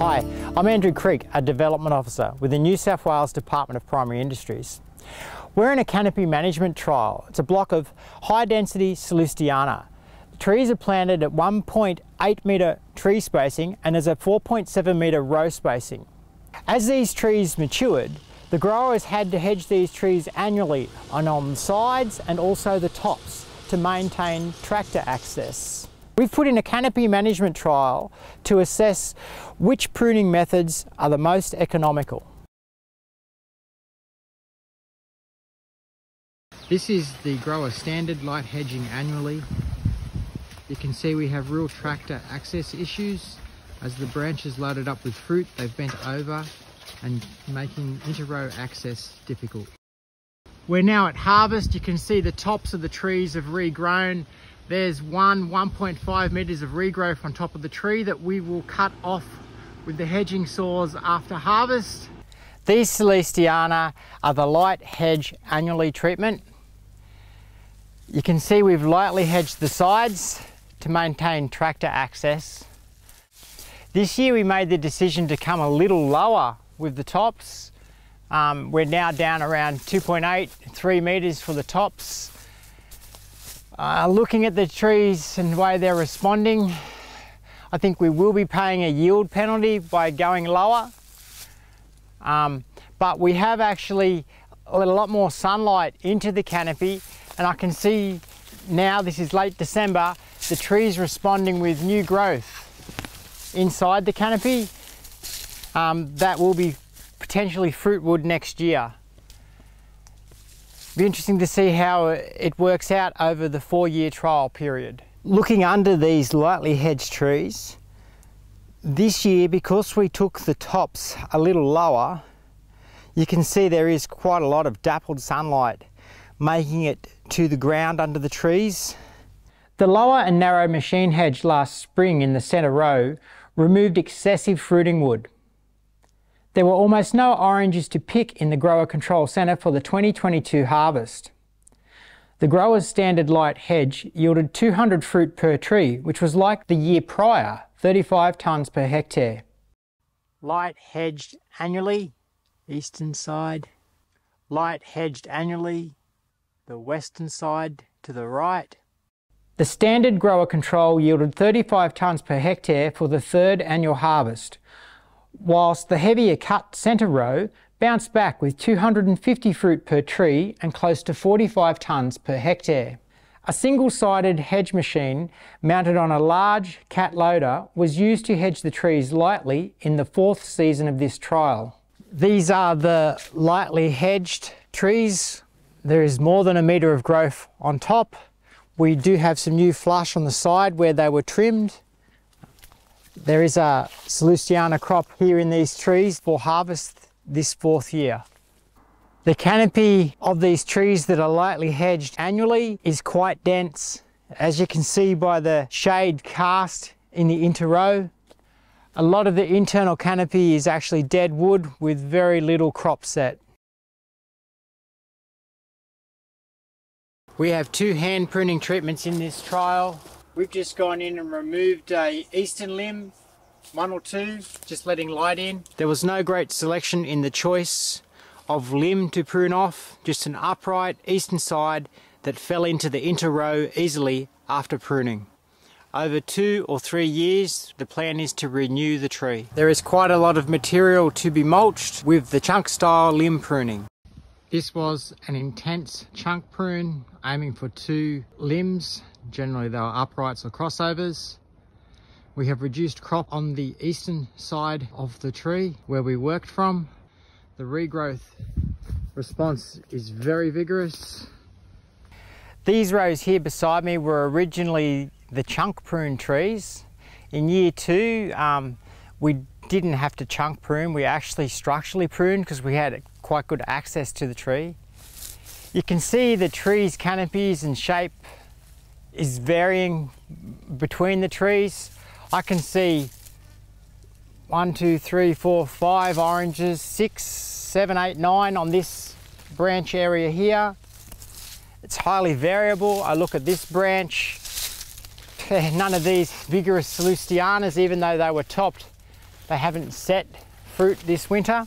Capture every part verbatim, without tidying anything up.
Hi, I'm Andrew Creek, a Development Officer with the New South Wales Department of Primary Industries. We're in a canopy management trial. It's a block of high-density Solstiana. The trees are planted at one point eight metre tree spacing and there's a four point seven metre row spacing. As these trees matured, the growers had to hedge these trees annually and on the sides and also the tops to maintain tractor access. We've put in a canopy management trial to assess which pruning methods are the most economical. This is the grower standard light hedging annually. You can see we have real tractor access issues. As the branches loaded up with fruit, they've bent over and making inter-row access difficult. We're now at harvest. You can see the tops of the trees have regrown. There's one one point five metres of regrowth on top of the tree that we will cut off with the hedging saws after harvest. These Solstiana are the light hedge annually treatment. You can see we've lightly hedged the sides to maintain tractor access. This year we made the decision to come a little lower with the tops. Um, we're now down around two point eight, three metres for the tops. Uh, looking at the trees and the way they're responding, I think we will be paying a yield penalty by going lower. Um, but we have actually let a lot more sunlight into the canopy, and I can see now, this is late December, the trees responding with new growth inside the canopy. Um, that will be potentially fruitwood next year. Be interesting to see how it works out over the four-year trial period. Looking under these lightly hedged trees, this year, because we took the tops a little lower, you can see there is quite a lot of dappled sunlight making it to the ground under the trees. The lower and narrow machine hedge last spring in the centre row removed excessive fruiting wood. There were almost no oranges to pick in the grower control centre for the twenty twenty-two harvest. The grower's standard light hedge yielded two hundred fruit per tree, which was like the year prior, thirty-five tonnes per hectare. Light hedged annually, eastern side. Light hedged annually, the western side to the right. The standard grower control yielded thirty-five tonnes per hectare for the third annual harvest, whilst the heavier cut centre row bounced back with two hundred fifty fruit per tree and close to forty-five tonnes per hectare. A single-sided hedge machine mounted on a large cat loader was used to hedge the trees lightly in the fourth season of this trial. These are the lightly hedged trees. There is more than a metre of growth on top. We do have some new flush on the side where they were trimmed. There is a Solstiana crop here in these trees for harvest this fourth year. The canopy of these trees that are lightly hedged annually is quite dense, as you can see by the shade cast in the inter-row. A lot of the internal canopy is actually dead wood with very little crop set. We have two hand pruning treatments in this trial. We've just gone in and removed a eastern limb, one or two, just letting light in. There was no great selection in the choice of limb to prune off, just an upright eastern side that fell into the inter-row easily after pruning. Over two or three years, the plan is to renew the tree. There is quite a lot of material to be mulched with the chunk style limb pruning. This was an intense chunk prune, aiming for two limbs. Generally they were uprights or crossovers. We have reduced crop on the eastern side of the tree where we worked from. The regrowth response is very vigorous. These rows here beside me were originally the chunk prune trees. In year two, um, we didn't have to chunk prune. We actually structurally pruned because we had quite good access to the tree. You can see the tree's canopies and shape is varying between the trees. I can see one, two, three, four, five oranges, six, seven, eight, nine on this branch area here. It's highly variable. I look at this branch, none of these vigorous Solstianas, even though they were topped, They haven't set fruit this winter.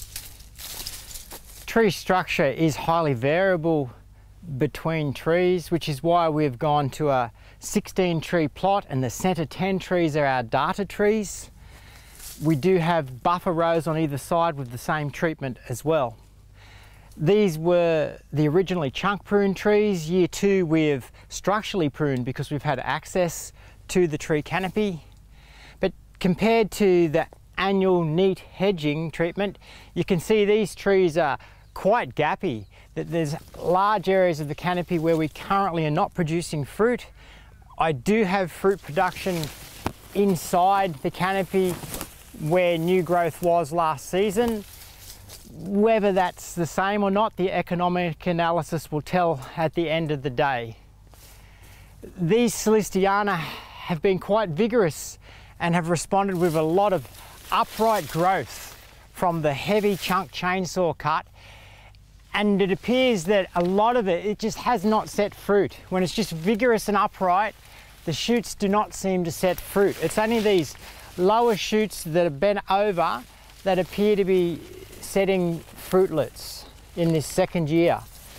Tree structure is highly variable between trees, which is why we've gone to a sixteen tree plot, and the centre ten trees are our data trees. We do have buffer rows on either side with the same treatment as well. These were the originally chunk pruned trees. Year two we've structurally pruned because we've had access to the tree canopy. But compared to the annual neat hedging treatment, you can see these trees are quite gappy. That there's large areas of the canopy where we currently are not producing fruit. I do have fruit production inside the canopy where new growth was last season. Whether that's the same or not, the economic analysis will tell at the end of the day. These Celestiana have been quite vigorous and have responded with a lot of upright growth from the heavy chunk chainsaw cut, and it appears that a lot of it, it just has not set fruit. When it's just vigorous and upright, the shoots do not seem to set fruit. It's only these lower shoots that are bent over that appear to be setting fruitlets in this second year.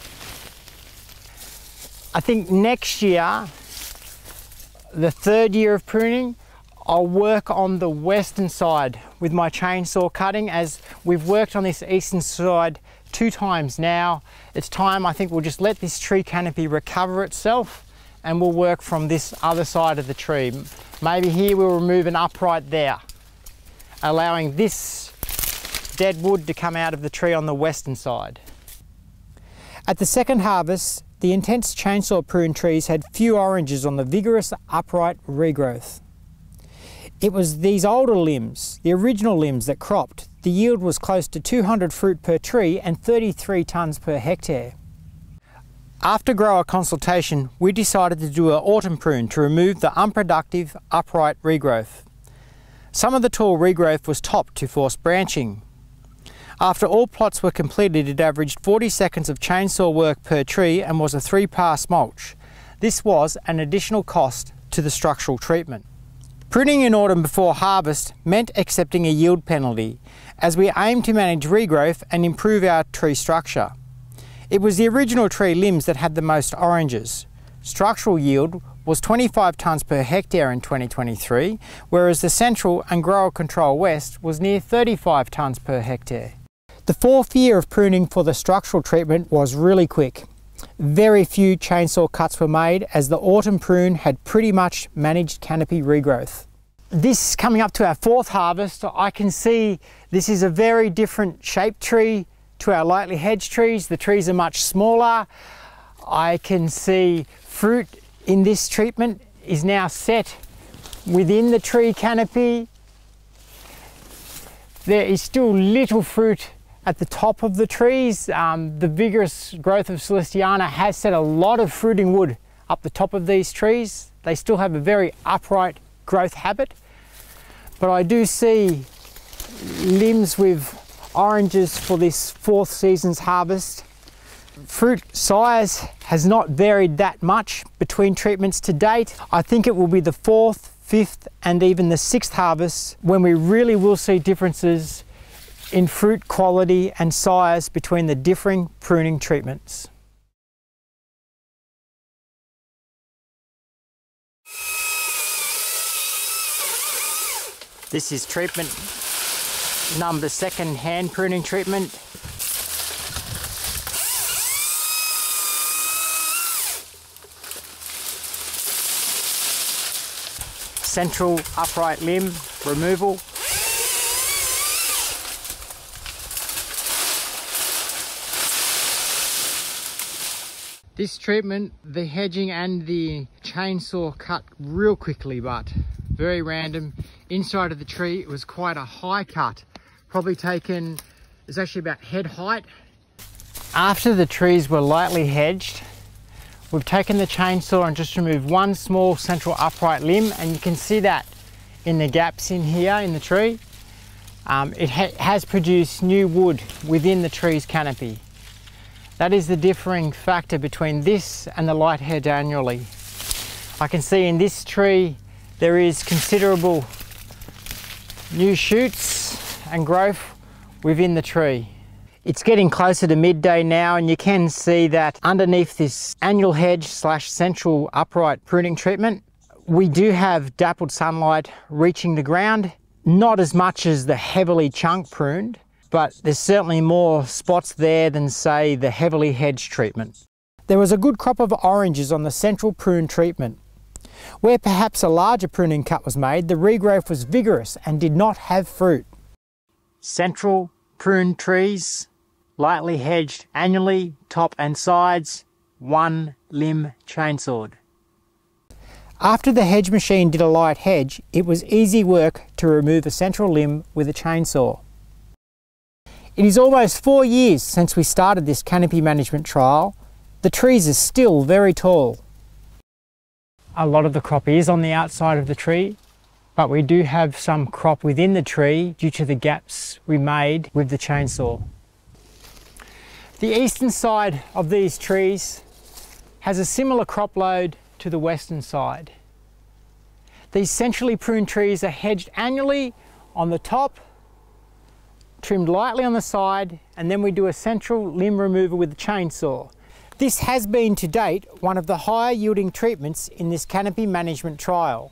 I think next year, the third year of pruning, I'll work on the western side with my chainsaw cutting, as we've worked on this eastern side two times now. It's time, I think we'll just let this tree canopy recover itself and we'll work from this other side of the tree. Maybe here we'll remove an upright there, allowing this dead wood to come out of the tree on the western side. At the second harvest, the intense chainsaw prune trees had few oranges on the vigorous upright regrowth. It was these older limbs, the original limbs, that cropped. The yield was close to two hundred fruit per tree and thirty-three tonnes per hectare. After grower consultation, we decided to do an autumn prune to remove the unproductive upright regrowth. Some of the tall regrowth was topped to force branching. After all plots were completed, it averaged forty seconds of chainsaw work per tree and was a three-pass mulch. This was an additional cost to the structural treatment. Pruning in autumn before harvest meant accepting a yield penalty, as we aimed to manage regrowth and improve our tree structure. It was the original tree limbs that had the most oranges. Structural yield was twenty-five tonnes per hectare in twenty twenty-three, whereas the Central and Grower Control West was near thirty-five tonnes per hectare. The fourth year of pruning for the structural treatment was really quick. Very few chainsaw cuts were made, as the autumn prune had pretty much managed canopy regrowth. This coming up to our fourth harvest, I can see this is a very different shaped tree to our lightly hedged trees. The trees are much smaller. I can see fruit in this treatment is now set within the tree canopy. There is still little fruit at the top of the trees. Um, the vigorous growth of Celestiana has set a lot of fruiting wood up the top of these trees. They still have a very upright growth habit, but I do see limbs with oranges for this fourth season's harvest. Fruit size has not varied that much between treatments to date. I think it will be the fourth, fifth and even the sixth harvest when we really will see differences in fruit quality and size between the differing pruning treatments. This is treatment number second, hand pruning treatment. Central upright limb removal. This treatment, the hedging and the chainsaw cut real quickly, but very random. Inside of the tree, it was quite a high cut. Probably taken, it's actually about head height. After the trees were lightly hedged, we've taken the chainsaw and just removed one small central upright limb, and you can see that in the gaps in here in the tree. Um, it ha has produced new wood within the tree's canopy. That is the differing factor between this and the light hedge annually. I can see in this tree there is considerable new shoots and growth within the tree. It's getting closer to midday now, and you can see that underneath this annual hedge slash central upright pruning treatment, we do have dappled sunlight reaching the ground. Not as much as the heavily chunk pruned, but there's certainly more spots there than, say, the heavily hedged treatment. There was a good crop of oranges on the central prune treatment. Where perhaps a larger pruning cut was made, the regrowth was vigorous and did not have fruit. Central pruned trees, lightly hedged annually, top and sides, one limb chainsawed. After the hedge machine did a light hedge, it was easy work to remove a central limb with a chainsaw. It is almost four years since we started this canopy management trial. The trees are still very tall. A lot of the crop is on the outside of the tree, but we do have some crop within the tree due to the gaps we made with the chainsaw. The eastern side of these trees has a similar crop load to the western side. These centrally pruned trees are hedged annually on the top, trimmed lightly on the side, and then we do a central limb remover with the chainsaw. This has been to date one of the higher yielding treatments in this canopy management trial.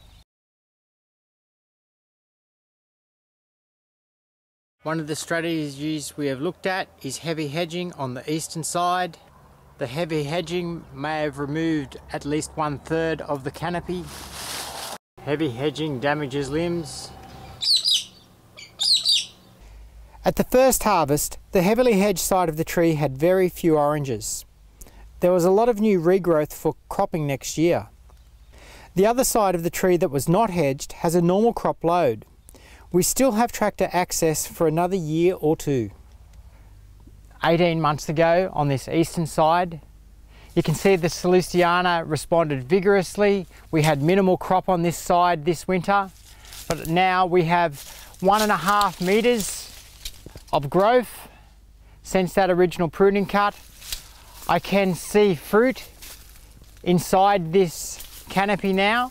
One of the strategies we have looked at is heavy hedging on the eastern side. The heavy hedging may have removed at least one third of the canopy. Heavy hedging damages limbs. At the first harvest, the heavily hedged side of the tree had very few oranges. There was a lot of new regrowth for cropping next year. The other side of the tree that was not hedged has a normal crop load. We still have tractor access for another year or two. eighteen months ago on this eastern side, you can see the Salustiana responded vigorously. We had minimal crop on this side this winter, but now we have one and a half metres of growth since that original pruning cut. I can see fruit inside this canopy now.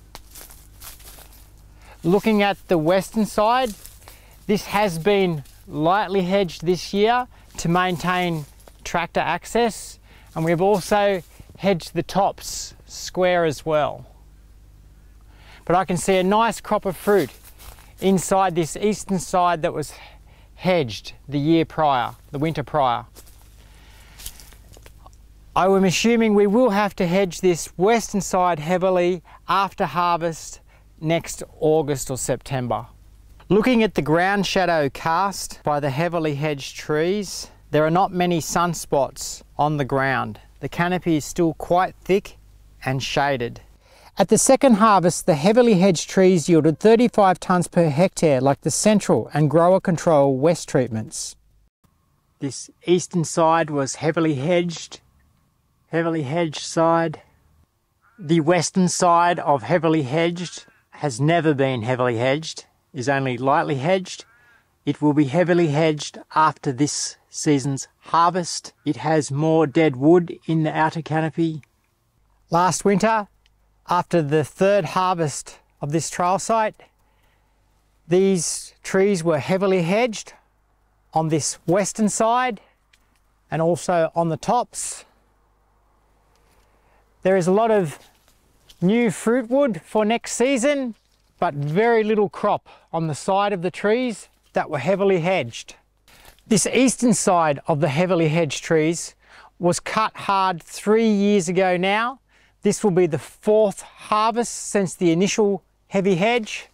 Looking at the western side, this has been lightly hedged this year to maintain tractor access, and we've also hedged the tops square as well. But I can see a nice crop of fruit inside this eastern side that was hedged the year prior, the winter prior. I am assuming we will have to hedge this western side heavily after harvest next August or September. Looking at the ground shadow cast by the heavily hedged trees, there are not many sunspots on the ground. The canopy is still quite thick and shaded. At the second harvest, the heavily hedged trees yielded thirty-five tonnes per hectare like the central and grower control west treatments. This eastern side was heavily hedged, heavily hedged side. The western side of heavily hedged has never been heavily hedged, is only lightly hedged. It will be heavily hedged after this season's harvest. It has more dead wood in the outer canopy. Last winter, after the third harvest of this trial site, these trees were heavily hedged on this western side and also on the tops. There is a lot of new fruit wood for next season, but very little crop on the side of the trees that were heavily hedged. This eastern side of the heavily hedged trees was cut hard three years ago now. This will be the fourth harvest since the initial heavy hedge.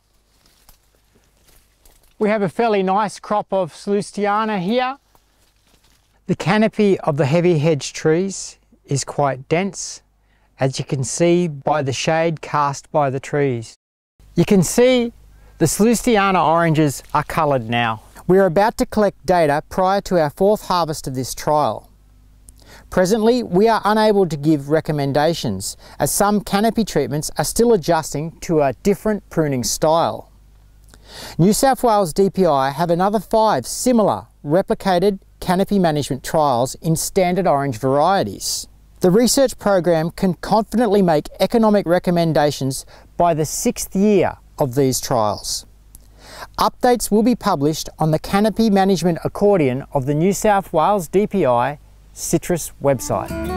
We have a fairly nice crop of Salustiana here. The canopy of the heavy hedged trees is quite dense, as you can see by the shade cast by the trees. You can see the Salustiana oranges are coloured now. We are about to collect data prior to our fourth harvest of this trial. Presently, we are unable to give recommendations as some canopy treatments are still adjusting to a different pruning style. New South Wales D P I have another five similar replicated canopy management trials in standard orange varieties. The research program can confidently make economic recommendations by the sixth year of these trials. Updates will be published on the Canopy Management Accordion of the New South Wales D P I citrus website.